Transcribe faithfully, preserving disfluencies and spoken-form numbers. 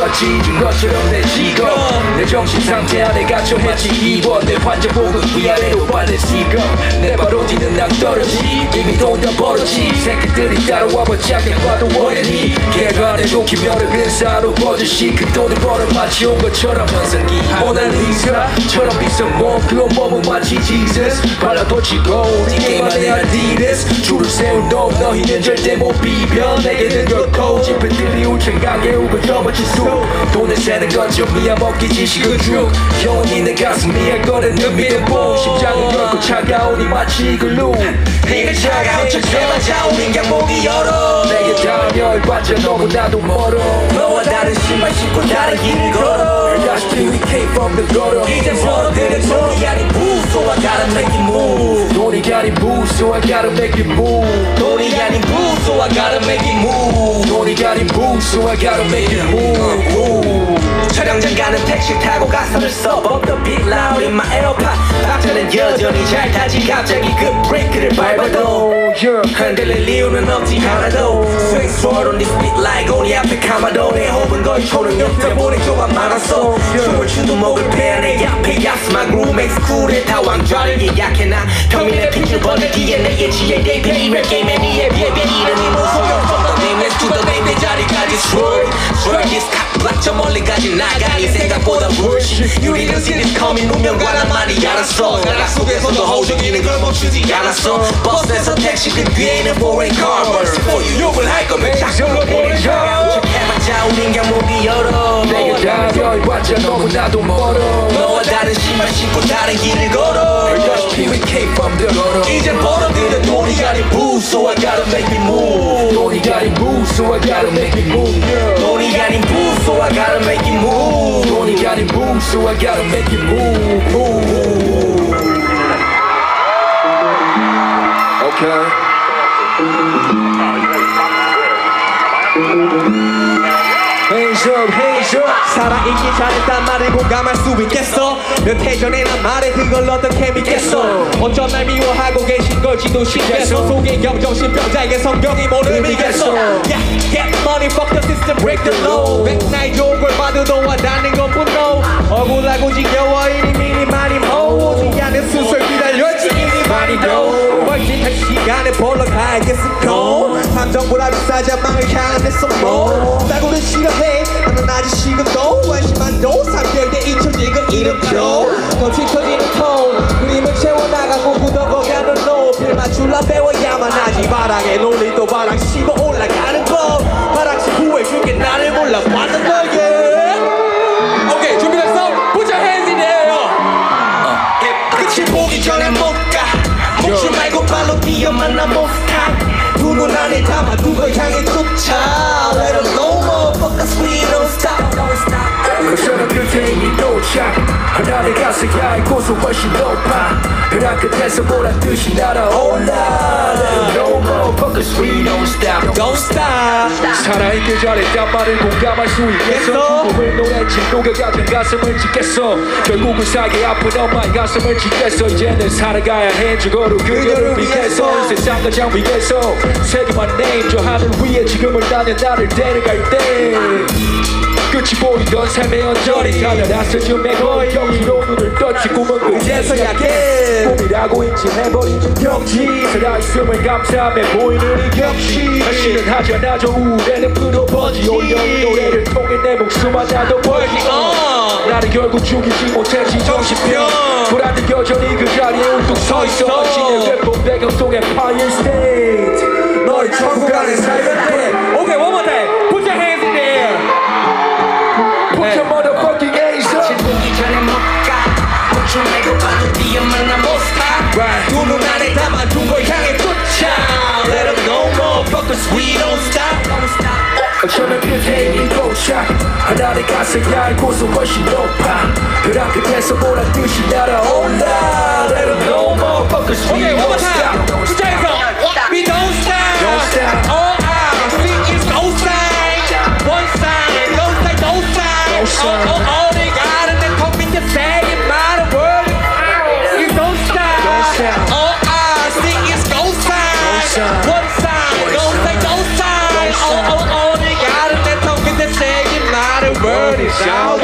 찢은 것처럼 내 직업 내 정신 상태 안에 갇혀 해치 입어 내 환자 보고 위아래로 빨래 식어 내 바로 뒤는 낭 떨어지 이미 돈 다 벌었지 새끼들이 따라와봐 작게 봐도 원했니 걔가 내 좋기 멸을 근사로 버젓이 그 돈을 벌어 마치 온 것처럼 현상기 모나리자처럼 비싼 몸 그건 몸은 마치 Jesus 발라도 치고 네 게임 안에 아디다스 줄을 세운 놈 너희는 절대 못 비벼 내게는 그렇고 집회들이 울창하게 울고 접어진 수 돈을 세는 건 좀이야 먹기 지식은 쭉 영원히 내 가슴이 할 거라는 믿음보 심장은 결코 차가우니 마치 글루 네가 차가운 척 해봤자 우린 그냥 목이 열어 내게 닿으면 열받자 너무나도 멀어 너와 다른 신발 신고 다른 길을 걸어 다시 we came from the gutter 이젠 벌어들은 돈이 아닌 boo so I gotta make it move 돈이 아닌 boo so I gotta make it move 돈이 아닌 boo so I gotta make it move 돈이 아닌 boo so I gotta make it move 촬영장 가는 택시 타고 가사를 써 Bump the beat loud in my AirPod 박자는 여전히 잘 타지 갑자기 그 브레이크를 밟아도 흔들릴 이유는 없지 하나도 Swing sword on this beat like 우리 앞에 카마도 내 호흡은 거의 초능력 때문에 조금 많았어 춤을 추도 목을 패야 내 앞에 야스 My groove makes cool해 다 왕좌를 예약해 나 평민의 빛을 버리기에 내 예지에 대비해 이 랩 게임에 니에 비해 이름이 무서워 From the nameless to the name 내 자리까지 Swerve Swerve this cock black 저 멀리까지 나가 네 생각보다 훨씬 You didn't see this coming 운명과 난 많이 알았어 나락 속에서도 호적이는 걸 멈추지 않았어 버스에서 택시 그 뒤에는 foreign car Mercy for you 욕을 할 거면 작정을 보내줘 해봤자 우린 그냥 목이 열어 내게 닿으면 열받자 너무나도 멀어 너와 다른 신발 신고 다른 길을 걸어 알다시피 we came from the gutter 이젠 벌어들은 돈이 아닌 boo so I gotta make it move 돈이 아닌 boo so I gotta make it move 돈이 아닌 boo so I gotta make it move 돈이 아닌 boo so I gotta make it move, move. Okay Hands up, hands up 살아있기 잘했단 말을 공감할 수 있겠어 몇 해 전에 난 말해 그걸 어떻게 믿겠어 어쩜 날 미워하고 계신 걸지도 신기했어 속에 영정신병자에게 성경이 뭐를 믿겠어 Yeah, get money, fuck the system, break the law 백날 좋은 걸 받아도 와닿는 건 분노 억울하고 지겨워 이리 미리 많이 모으지 않은 수술 기다렸지 이리 많이도 벌짓할 시간에 벌러 가야겠어 감정보다 비싸자 망을 향한 내 손목 싸구려 싫어해 나는 아직 식은도 관심만도 삼 개월 돼 잊혀질 그 이름표 더 짙어지는 톤 그림을 채워나가고 굳어버가는 높이 맞출라 배워야만 하지 바닥에 논리 또 바닥 씹어 올라가는 법 바닥 후회줄게 나를 몰라 완전 너에게 오케이 준비됐어? Put your hands in the air 끝이 보기 전에 못가 멈추 말고 발로 뛰어만 나 못가 두 눈 안에 담아 두걸 향해 쫓아 Let them know motherfuckers we don't stop 거쳐는 끝에 이미 도착 하나의 가스야 이곳은 훨씬 높아 벼랑 끝에서 보란 듯이 날아올라 Let them know motherfuckers we don't stop Don't stop 살아있길 잘했단 말을 공감할 수 있겠어 죽음을 노래치 녹여가던 가슴을 짓겠어 결국은 사기 아픈 엄마의 가슴을 짓겠어 이제는 살아가야 해 저거로 그녀를 위해서 세상 가장 위에서 새기만 name 저 하늘 위에 지금을 나는 나를 데려갈 때 끝이 보이던 삶의 언저리 다들 낯설지 매거이 여기로 눈을 떴지 꿈은 그제서야 깨 꿈이라고 인지해버린 좀 경치 살아있음을 감사하며 보이는 이 경치 다시는 하지 않아 저 우울에는 풀어버지 오히려 이 노래를 통해 내 목숨 하나도 벌기 uh. 나를 결국 죽이지 못했지 정신병 불안은 여전히 그 자리에 울뚝 서있어 멋지는 웹본 배경 속에 Empire State 너의 천국 안에 살면 돼 Okay, one more time Put your hands in the air Put your motherfucking hands up 보기 전에 못가 멈추 말고 봐도 뛰어만 나 못가 두 눈 안에 담아 둔 걸 향해 쫓아 Let them know motherfuckers we don't stop 어쩌면 끝에 이미 도착 하나의 가스야 이곳은 훨씬 높아 벼랑 끝에서 보란 듯이 날아올라 Let them know motherfuckers we Okay, one more don't time stop Put your hands up We don't stop Don't stop All I see is no sign One sign No sign, no sign No sign Oh, oh, oh 내 가는 내 턱 밑에 새긴 많은 word You don't stop Don't stop All I see is no sign One sign No sign, no sign Oh, oh, oh 내 가는 내 턱 밑에 새긴 많은 word 샤오